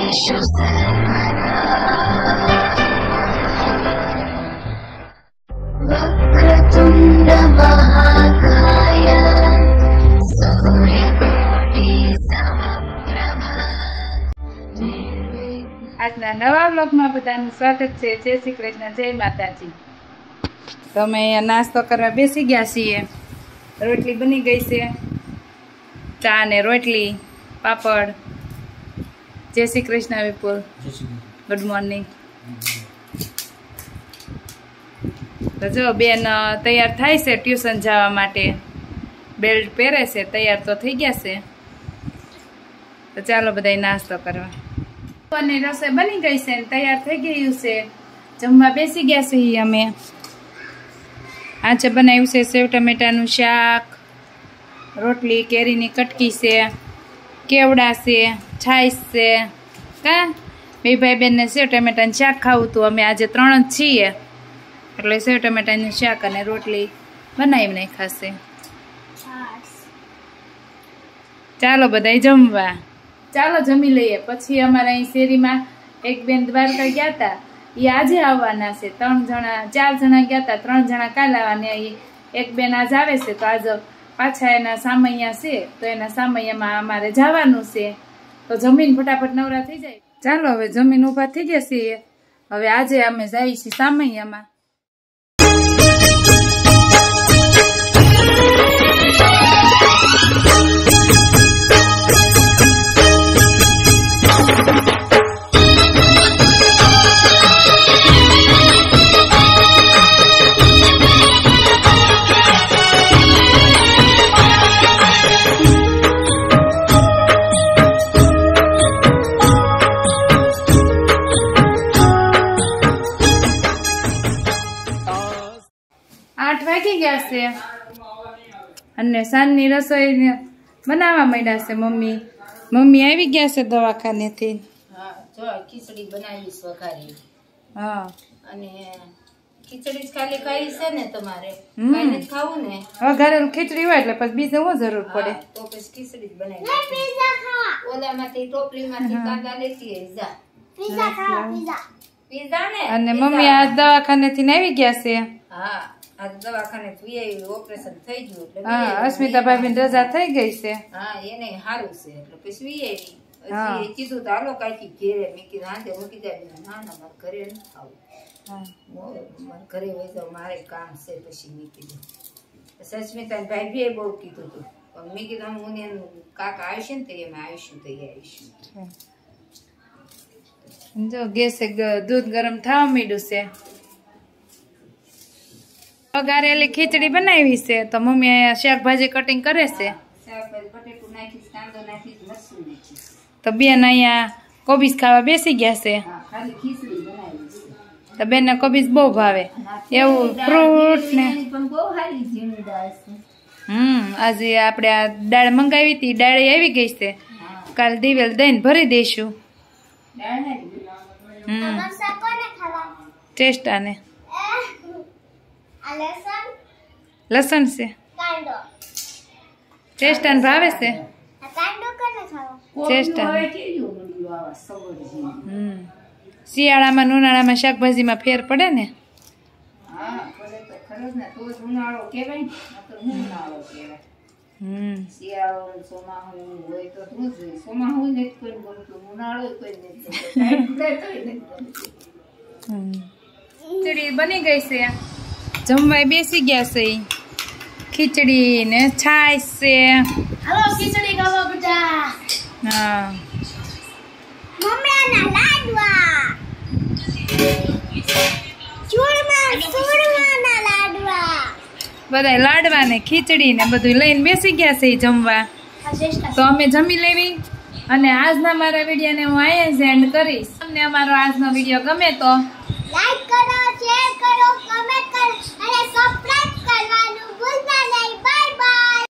આજના નવા બ્લોગમાં બધાનું સ્વાગત છે। જય શ્રી કૃષ્ણ, જય માતાજી। તો અમે અહીંયા નાસ્તો કરવા બેસી ગયા છીએ। રોટલી બની ગઈ છે, ચા ને રોટલી, પાપડ। જય શ્રી કૃષ્ણ વિપુલ, ગુડ મોર્નિંગ। તો જો બેન તૈયાર થાય છે ટ્યુશન જવા માટે, બેલ્ટ પહેરે છે, તૈયાર તો થઈ ગયા છે। તો ચાલો બધા નાસ્તો કરવા। અને રસોઈ બની ગઈ છે, તૈયાર થઈ ગયું છે, જમવા બેસી ગયા છીએ અમે। આજે બનાવ્યું છે સેવ ટમેટાનું શાક, રોટલી, કેરીની કટકી છે, કેવડા છે, છાશ છે। કા બે ભાઈ બેનને સેવ ટમેટાનું શાક ખાવું હતું, અમે આજે 3 જ છીએ એટલે સેવ ટમેટાનું શાક અને રોટલી બનાવી નાખાશે। ચાલો બધા જમવા, ચાલો જમી લઈએ। પછી અમારા અહીં શેરીમાં એક બેન દ્વારકા ગયા હતા, એ આજે આવવાના છે। 3 જણા 4 જણા ગયા હતા, 3 જણા કાલ આવવાના। એક બેન આજ આવે છે, તો આજ પાછા એના સામૈયા છે, તો એના સામૈયામાં અમારે જવાનું છે। તો જમીન ફટાફટ નવરા થઈ જાય। ચાલો હવે જમીન ઊભા થઈ ગયા છીએ, હવે આજે અમે જઈએ છીએ સામૈયામાં। ગયા છે અને સાંજની રસોઈ બનાવવા માંડ્યા છે મમ્મી। મમ્મી આવી ગયા છે દવાખાનેથી। હા, જો ખીચડી બનાવી વઘારી। હા, અને ખીચડી જ ખાલી ખાઈ છે ને તમારે, કાઈ નથી ખાવું ને? વઘારેલું ખીચડી હોય એટલે પછી બીજે શું જરૂર પડે? તો પછી ખીચડી જ બનાવી। ઓલામાંથી ટોપલીમાંથી કાંદા લેતી જા પીઝા ખા, પીઝા ને। અને મમ્મી આ દવાખાનેથી આવી ગયા છે। હા, આ દવાખાને ઓપરેશન થઈ ગયું એટલે હા, અસ્મિતા ભાભી રજા થઈ ગઈ છે। હા, એને સારું છે એટલે પછી વી આવી કીધું તો હાલો કાકી ઘેરે। મેં કીધું હાથે મૂકી જાય। ના ના, મારે ઘરે નથી આવું, મારે ઘરે વહી જાવ, મારે કામ છે। પછી મેં કીધું સસ્મિતા ભાભીએ બહુ કીધું હતું, પણ મેં કીધું હું કાકા આવશે ને તો એમ આવીશું તો આવીશું। જો ગેસે દૂધ ગરમ થવા માંડ્યું છે। વઘારેલી ખીચડી બનાવી છે, તો મમ્મી અહીંયા શાકભાજી કટિંગ કરે છે। તો બેન અહીંયા કોબીજ ખાવા બેસી ગયા છે। તો બેનને કોબીજ બહુ ભાવે, એવું ફ્રૂટ ને। આજે આપણે આ દાળ મંગાવી હતી, દાળ આવી ગઈ છે, કાલ દિવેલ દઈને ભરી દઈશું। ટેસ્ટાને લસણ છે, ટેસ્ટાને ભાવે છે, ટેસ્ટાને। શિયાળામાં ઉનાળામાં શાકભાજીમાં ફેર પડે ને? ખીચડી બની ગઈ છે, જમવાય બેસી ગયા છે। ખીચડી ને છાશ છે। હાલો ખીચડી ખાવા બધા। હા, મમ્મી આના લાડવા, ચૂરમાના લાડવા, બધા લાડવા ને ખીચડી ને બધું લઈને બેસી ગયા છે જમવા। તો અમે જમી લેવી અને આજના મારા વિડીયોને હું અહીંયા જ એન્ડ કરીશ। તમને અમારો આજનો વિડીયો ગમે તો લાઈક કરો।